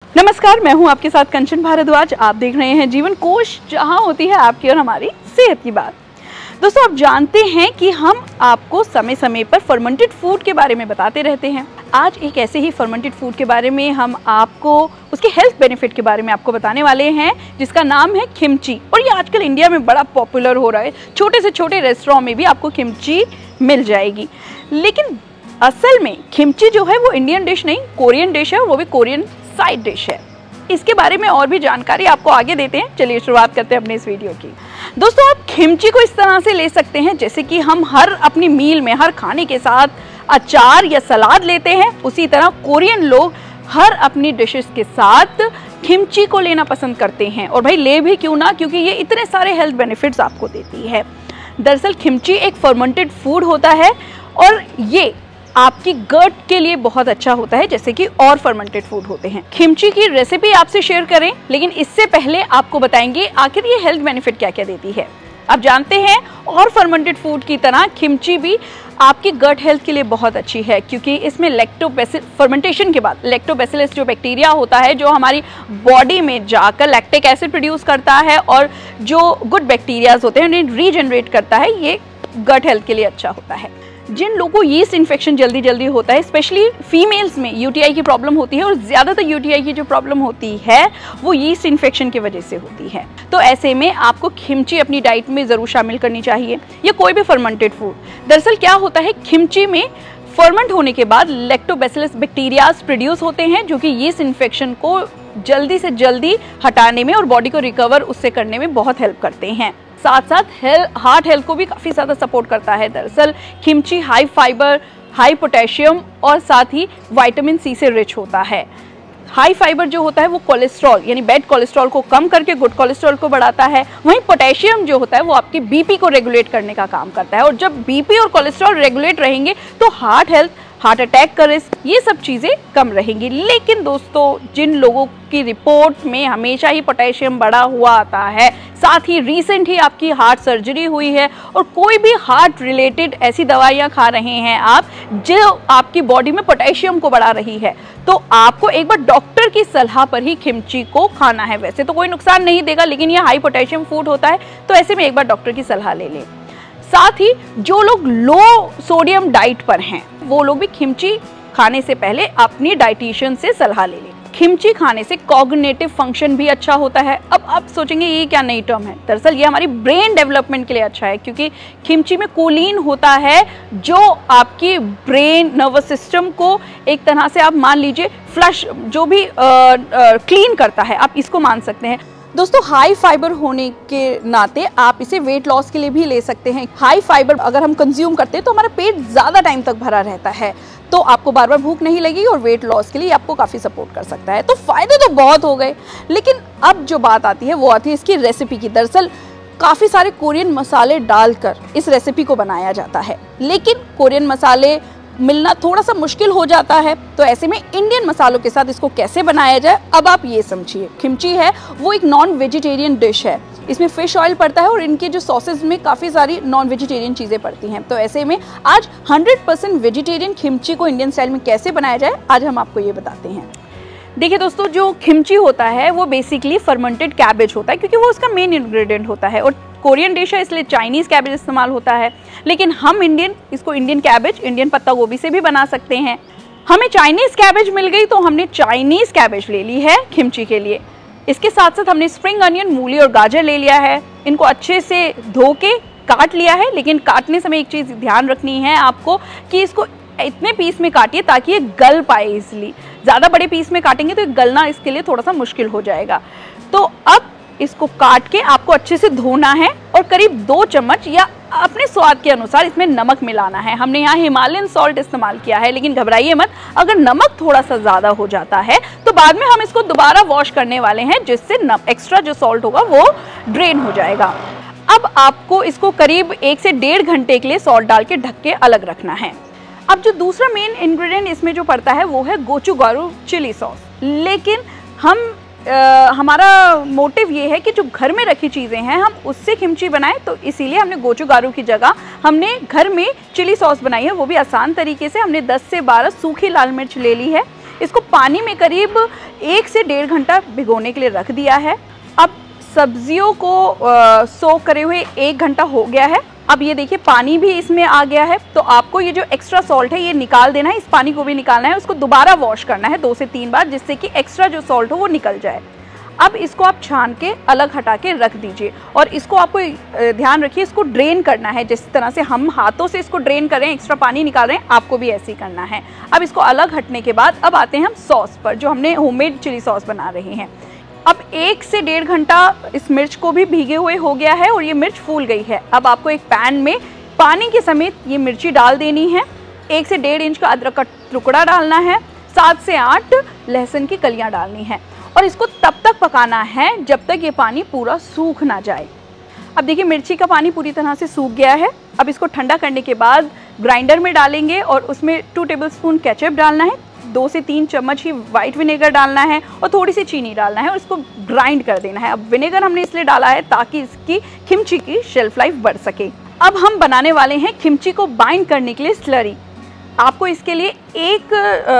नमस्कार, मैं हूं आपके साथ कंचन भारद्वाज। आप देख रहे हैं जीवन कोश, जहां होती है आपकी और हमारी सेहत की बात। दोस्तों, आप जानते हैं कि हम आपको समय समय पर फर्मेंटेड फूड के बारे में बताते रहते हैं। आज एक ऐसे ही फर्मेंटेड फूड के बारे में हम आपको उसके हेल्थ बेनिफिट के बारे में आपको बताने वाले हैं, जिसका नाम है किमची। और ये आजकल इंडिया में बड़ा पॉपुलर हो रहा है। छोटे से छोटे रेस्टोरेंट में भी आपको किमची मिल जाएगी। लेकिन असल में किमची जो है वो इंडियन डिश नहीं, कोरियन डिश है, वो भी कोरियन साइड डिश है। इसके बारे में और भी जानकारी आपको आगे देते हैं। चलिए शुरुआत करते हैं अपने इस वीडियो की। दोस्तों, आप किमची को इस तरह से ले सकते हैं जैसे कि हम हर अपनी मील में, हर खाने के साथ अचार या सलाद लेते हैं, उसी तरह कोरियन लोग हर अपनी डिशेस के साथ किमची को लेना पसंद करते हैं। और भाई ले भी क्यों ना, क्योंकि ये इतने सारे हेल्थ बेनिफिट्स आपको देती है। दरअसल किमची एक फर्मेंटेड फूड होता है और ये आपकी गट के लिए बहुत अच्छा होता है, जैसे कि और फर्मेंटेड फूड होते हैं। किमची की रेसिपी आपसे शेयर करें, लेकिन इससे पहले आपको बताएंगे आखिर ये हेल्थ बेनिफिट क्या क्या देती है। आप जानते हैं और फर्मेंटेड फूड की तरह किमची भी आपकी गट हेल्थ के लिए बहुत अच्छी है, क्योंकि इसमें फर्मेंटेशन के बाद लैक्टोबैसिलस जो बैक्टीरिया होता है, जो हमारी बॉडी में जाकर लैक्टिक एसिड प्रोड्यूस करता है और जो गुड बैक्टीरियाज होते हैं उन्हें रीजनरेट करता है। ये गट हेल्थ के लिए अच्छा होता है। जिन लोगों को यीस्ट इन्फेक्शन जल्दी होता है, स्पेशली फीमेल्स में यूटीआई की प्रॉब्लम होती है, और ज़्यादातर यूटीआई की जो प्रॉब्लम होती है वो यीस्ट इन्फेक्शन की वजह से होती है। तो ऐसे में आपको किमची अपनी डाइट में ज़रूर शामिल करनी चाहिए, या कोई भी फर्मेंटेड फूड। दरअसल क्या होता है, किमची में फर्मेंट होने के बाद लैक्टोबैसिलस बैक्टीरियाज प्रोड्यूस होते हैं, जो कि यीस्ट इन्फेक्शन को जल्दी से जल्दी हटाने में और बॉडी को रिकवर उससे करने में बहुत हेल्प करते हैं। साथ साथ हार्ट हेल्थ को भी काफ़ी ज़्यादा सपोर्ट करता है। दरअसल kimchi high fibre, high potassium और साथ ही विटामिन सी से रिच होता है। हाई फाइबर जो होता है वो कोलेस्ट्रॉल यानी बैड कोलेस्ट्रॉल को कम करके गुड कोलेस्ट्रॉल को बढ़ाता है। वहीं पोटेशियम जो होता है वो आपकी बीपी को रेगुलेट करने का काम करता है, और जब बीपी और कोलेस्ट्रॉल रेगुलेट रहेंगे तो हार्ट हेल्थ, हार्ट अटैक का रिस्क, ये सब चीज़ें कम रहेंगी। लेकिन दोस्तों, जिन लोगों की रिपोर्ट में हमेशा ही पोटेशियम बढ़ा हुआ आता है, साथ ही रिसेंट ही आपकी हार्ट सर्जरी हुई है और कोई भी हार्ट रिलेटेड ऐसी दवाइयाँ खा रहे हैं आप जो आपकी बॉडी में पोटेशियम को बढ़ा रही है, तो आपको एक बार डॉक्टर की सलाह पर ही किमची को खाना है। वैसे तो कोई नुकसान नहीं देगा, लेकिन ये हाई पोटेशियम फूड होता है, तो ऐसे में एक बार डॉक्टर की सलाह ले लें। साथ ही जो लोग लो सोडियम डाइट पर हैं, वो लोग भी किमची खाने से पहले अपनी डाइटिशियन से सलाह ले लें। किमची खाने से कॉग्निटिव फंक्शन भी अच्छा होता है। अब आप सोचेंगे ये क्या नई टर्म है। दरअसल ये हमारी ब्रेन डेवलपमेंट के लिए अच्छा है, क्योंकि किमची में कोलिन होता है जो आपकी ब्रेन नर्वस सिस्टम को एक तरह से आप मान लीजिए फ्लश जो भी क्लीन करता है, आप इसको मान सकते हैं। दोस्तों, हाई फाइबर होने के नाते आप इसे वेट लॉस के लिए भी ले सकते हैं। हाई फाइबर अगर हम कंज्यूम करते हैं तो हमारा पेट ज़्यादा टाइम तक भरा रहता है, तो आपको बार बार भूख नहीं लगेगी और वेट लॉस के लिए आपको काफ़ी सपोर्ट कर सकता है। तो फ़ायदे तो बहुत हो गए, लेकिन अब जो बात आती है वो आती है इसकी रेसिपी की। दरअसल काफ़ी सारे कोरियन मसाले डालकर इस रेसिपी को बनाया जाता है, लेकिन कोरियन मसाले मिलना थोड़ा सा मुश्किल हो जाता है। तो ऐसे में इंडियन मसालों के साथ इसको कैसे बनाया जाए, अब आप ये समझिए। किमची है वो एक नॉन वेजिटेरियन डिश है। इसमें फिश ऑयल पड़ता है और इनके जो सॉसेज में काफ़ी सारी नॉन वेजिटेरियन चीज़ें पड़ती हैं। तो ऐसे में आज 100% वेजिटेरियन किमची को इंडियन स्टाइल में कैसे बनाया जाए, आज हम आपको ये बताते हैं। देखिए दोस्तों, जो किमची होता है वो बेसिकली फर्मेंटेड कैबेज होता है, क्योंकि वो उसका मेन इंग्रेडिएंट होता है। और कोरियन डिश है इसलिए चाइनीज़ कैबेज इस्तेमाल होता है, लेकिन हम इसको इंडियन कैबेज, इंडियन पत्ता गोभी से भी बना सकते हैं। हमें चाइनीज़ कैबेज मिल गई तो हमने चाइनीज़ कैबेज ले ली है किमची के लिए। इसके साथ साथ हमने स्प्रिंग अनियन, मूली और गाजर ले लिया है। इनको अच्छे से धो के काट लिया है, लेकिन काटने समय एक चीज़ ध्यान रखनी है आपको कि इसको इतने पीस में काटिए ताकि ये गल पाए इजली। ज़्यादा बड़े पीस में काटेंगे तो गलना इसके लिए थोड़ा सा मुश्किल हो जाएगा। तो अब इसको काट के आपको अच्छे से धोना है और करीब 2 चम्मच या अपने स्वाद के अनुसार इसमें नमक मिलाना है। हमने यहाँ हिमालयन सॉल्ट इस्तेमाल किया है, लेकिन घबराइए मत, अगर नमक थोड़ा सा ज़्यादा हो जाता है तो बाद में हम इसको दोबारा वॉश करने वाले हैं, जिससे एक्स्ट्रा जो सॉल्ट होगा वो ड्रेन हो जाएगा। अब आपको इसको करीब 1 से 1.5 घंटे के लिए सॉल्ट डाल के ढक के अलग रखना है। अब जो दूसरा मेन इंग्रेडिएंट इसमें जो पड़ता है वो है गोचुगारू चिली सॉस। लेकिन हमारा मोटिव ये है कि जो घर में रखी चीज़ें हैं हम उससे किमची बनाएं, तो इसीलिए हमने गोचुगारू की जगह हमने घर में चिली सॉस बनाई है, वो भी आसान तरीके से। हमने 10 से 12 सूखी लाल मिर्च ले ली है, इसको पानी में करीब 1 से 1.5 घंटा भिगोने के लिए रख दिया है। अब सब्जियों को सोक करे हुए 1 घंटा हो गया है। अब ये देखिए पानी भी इसमें आ गया है, तो आपको ये जो एक्स्ट्रा सॉल्ट है ये निकाल देना है, इस पानी को भी निकालना है, उसको दोबारा वॉश करना है 2 से 3 बार, जिससे कि एक्स्ट्रा जो सॉल्ट हो वो निकल जाए। अब इसको आप छान के अलग हटा के रख दीजिए और इसको आपको ध्यान रखिए इसको ड्रेन करना है। जिस तरह से हम हाथों से इसको ड्रेन कर रहे हैं, एक्स्ट्रा पानी निकाल रहे हैं, आपको भी ऐसे ही करना है। अब इसको अलग हटने के बाद अब आते हैं हम सॉस पर, जो हमने होममेड चिली सॉस बना रहे हैं। अब 1 से 1.5 घंटा इस मिर्च को भी भीगे हुए हो गया है और ये मिर्च फूल गई है। अब आपको एक पैन में पानी के समेत ये मिर्ची डाल देनी है। 1 से 1.5 इंच का अदरक का टुकड़ा डालना है, 7 से 8 लहसुन की कलियां डालनी है और इसको तब तक पकाना है जब तक ये पानी पूरा सूख ना जाए। अब देखिए मिर्ची का पानी पूरी तरह से सूख गया है। अब इसको ठंडा करने के बाद ग्राइंडर में डालेंगे और उसमें 2 टेबलस्पून केचप डालना है, 2 से 3 चम्मच ही वाइट विनेगर डालना है और थोड़ी सी चीनी डालना है और इसको ग्राइंड कर देना है। अब विनेगर हमने इसलिए डाला है ताकि इसकी खिमची की शेल्फ लाइफ बढ़ सके। अब हम बनाने वाले हैं खिमची को बाइंड करने के लिए स्लरी। आपको इसके लिए 1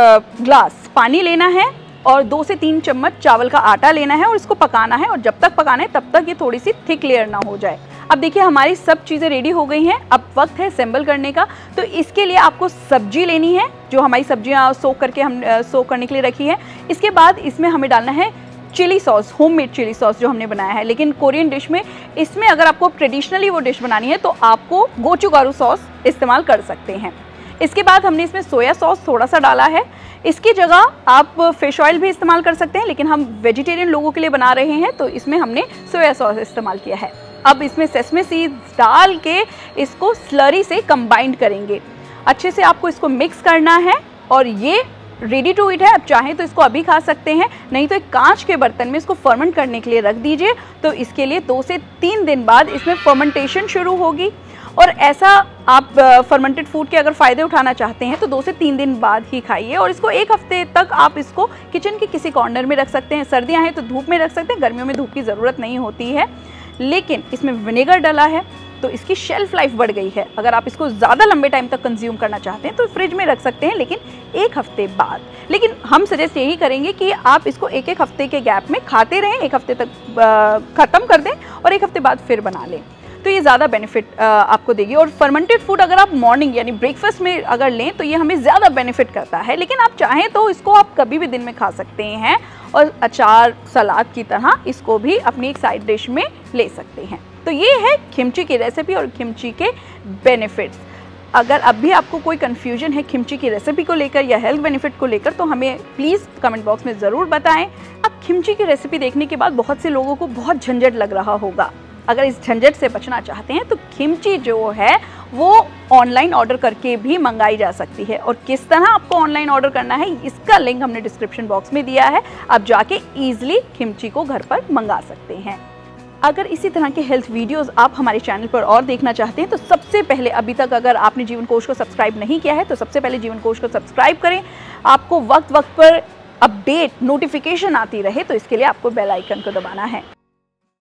ग्लास पानी लेना है और 2 से 3 चम्मच चावल का आटा लेना है और इसको पकाना है और जब तक पकाना है तब तक ये थोड़ी सी थिक लेयर ना हो जाए। अब देखिए हमारी सब चीज़ें रेडी हो गई हैं। अब वक्त है असेंबल करने का। तो इसके लिए आपको सब्जी लेनी है, जो हमारी सब्जियां सोक करके हम सोक करने के लिए रखी है। इसके बाद इसमें हमें डालना है chilli sauce, homemade chilli sauce जो हमने बनाया है। लेकिन कोरियन डिश में इसमें अगर आपको ट्रेडिशनली वो डिश बनानी है तो आपको गोचुगारू सॉस इस्तेमाल कर सकते हैं। इसके बाद हमने इसमें सोया सॉस थोड़ा सा डाला है। इसकी जगह आप फिश ऑयल भी इस्तेमाल कर सकते हैं, लेकिन हम वेजिटेरियन लोगों के लिए बना रहे हैं तो इसमें हमने सोया सॉस इस्तेमाल किया है। अब इसमें सेसमे सीड्स डाल के इसको स्लरी से कंबाइंड करेंगे। अच्छे से आपको इसको मिक्स करना है और ये रेडी टू ईट है। अब चाहें तो इसको अभी खा सकते हैं, नहीं तो एक कांच के बर्तन में इसको फर्मेंट करने के लिए रख दीजिए। तो इसके लिए 2 से 3 दिन बाद इसमें फर्मेंटेशन शुरू होगी और ऐसा आप फर्मेंटेड फूड के अगर फ़ायदे उठाना चाहते हैं तो 2 से 3 दिन बाद ही खाइए और इसको 1 हफ्ते तक आप इसको किचन के किसी कॉर्नर में रख सकते हैं। सर्दियां हैं तो धूप में रख सकते हैं, गर्मियों में धूप की ज़रूरत नहीं होती है। लेकिन इसमें विनेगर डाला है तो इसकी शेल्फ लाइफ बढ़ गई है। अगर आप इसको ज़्यादा लंबे टाइम तक कंज्यूम करना चाहते हैं तो फ्रिज में रख सकते हैं, लेकिन 1 हफ्ते बाद। लेकिन हम सजेस्ट यही करेंगे कि आप इसको 1-1 हफ्ते के गैप में खाते रहें, 1 हफ्ते तक ख़त्म कर दें और 1 हफ्ते बाद फिर बना लें, तो ये ज़्यादा बेनिफिट आपको देगी। और फर्मेंटेड फूड अगर आप मॉर्निंग यानी ब्रेकफास्ट में अगर लें तो ये हमें ज़्यादा बेनिफिट करता है। लेकिन आप चाहें तो इसको आप कभी भी दिन में खा सकते हैं और अचार सलाद की तरह इसको भी अपनी एक साइड डिश में ले सकते हैं। तो ये है खिमची की रेसिपी और खिमची के बेनिफिट्स। अगर अब भी आपको कोई कन्फ्यूजन है खिमची की रेसिपी को लेकर या हेल्थ बेनिफिट को लेकर तो हमें प्लीज़ कमेंट बॉक्स में ज़रूर बताएं। अब खिमची की रेसिपी देखने के बाद बहुत से लोगों को बहुत झंझट लग रहा होगा। अगर इस झंझट से बचना चाहते हैं तो खिमची जो है वो ऑनलाइन ऑर्डर करके भी मंगाई जा सकती है। और किस तरह आपको ऑनलाइन ऑर्डर करना है इसका लिंक हमने डिस्क्रिप्शन बॉक्स में दिया है, आप जाके ईजिली खिमची को घर पर मंगा सकते हैं। अगर इसी तरह के हेल्थ वीडियोस आप हमारे चैनल पर और देखना चाहते हैं तो सबसे पहले, अभी तक अगर आपने जीवन कोश को सब्सक्राइब नहीं किया है तो सबसे पहले जीवन कोश को सब्सक्राइब करें। आपको वक्त वक्त पर अपडेट नोटिफिकेशन आती रहे तो इसके लिए आपको बेल आइकन को दबाना है।